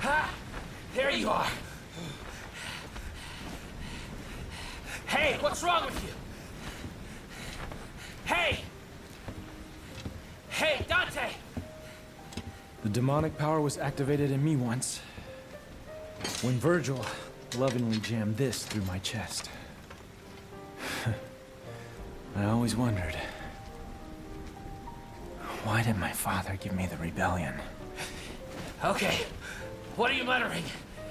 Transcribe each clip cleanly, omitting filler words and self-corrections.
Ha! There you are. Hey, what's wrong with you? Hey! Hey, Dante! The demonic power was activated in me once, when Virgil lovingly jammed this through my chest. I always wondered, why did my father give me the rebellion? Okay, what are you muttering?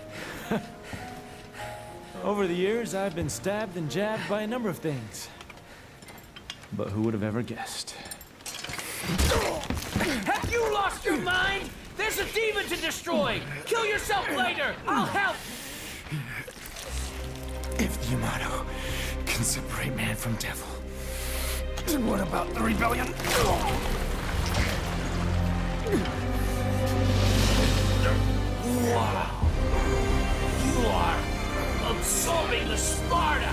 Over the years, I've been stabbed and jabbed by a number of things. But who would have ever guessed? Have you lost your mind? There's a demon to destroy! Kill yourself later! I'll help! If the Yamato can separate man from devil, then what about the rebellion? Wow! You are absorbing the Sparta!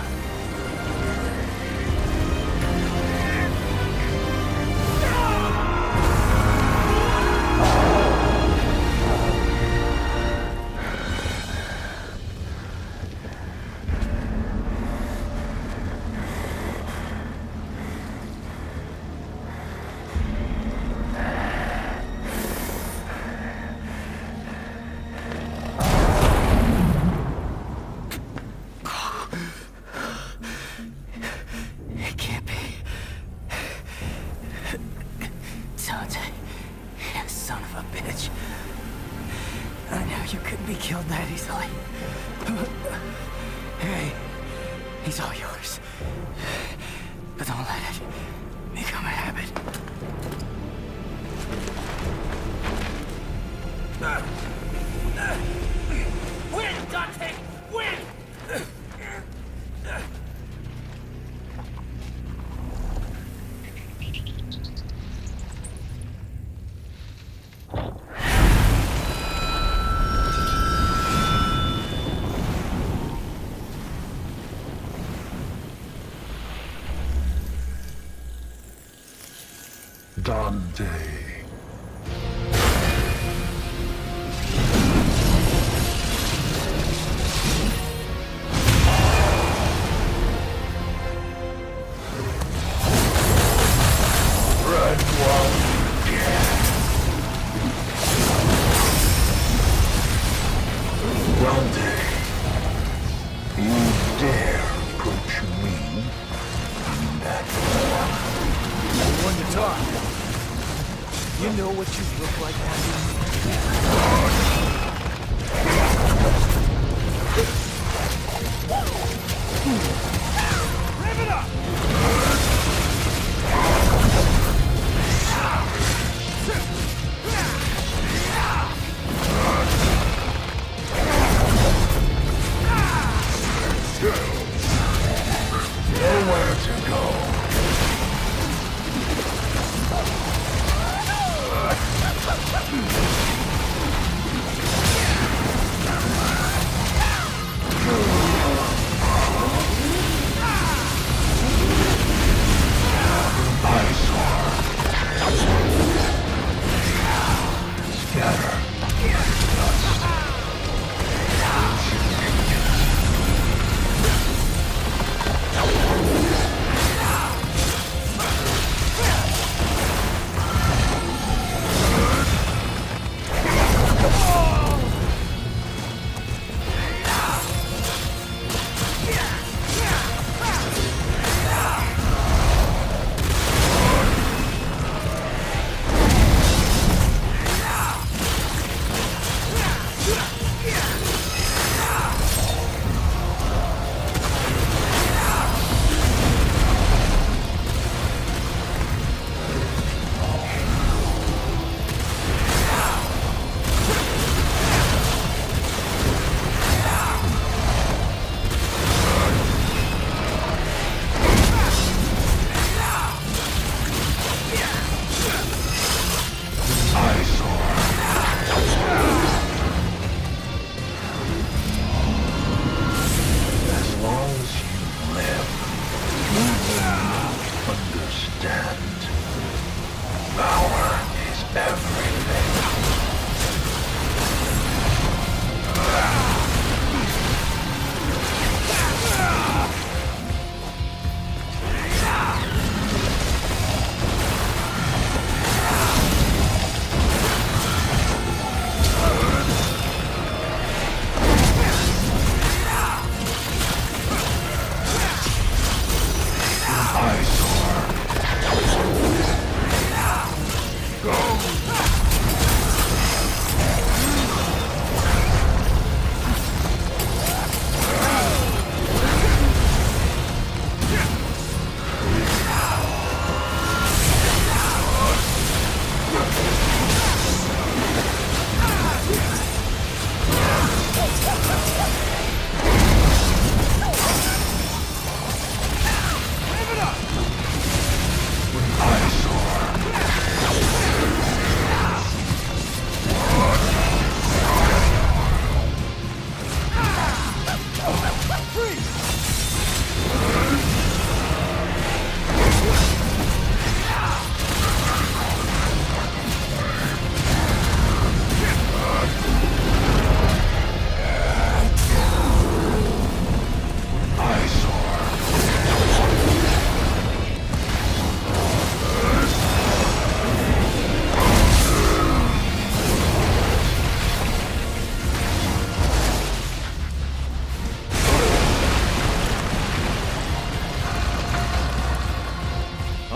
You couldn't be killed that easily. Hey, he's all yours. But don't let it become a habit. Win, Dante! Win! Dante. Red one. Dante, you dare approach me in that form? When you talk, you know what you look like, Andy? Rev it up! Nowhere to go.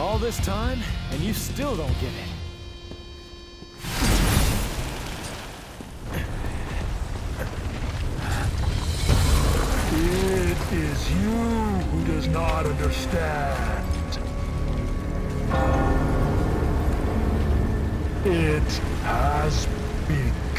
All this time, and you still don't get it. It is you who does not understand. It has begun.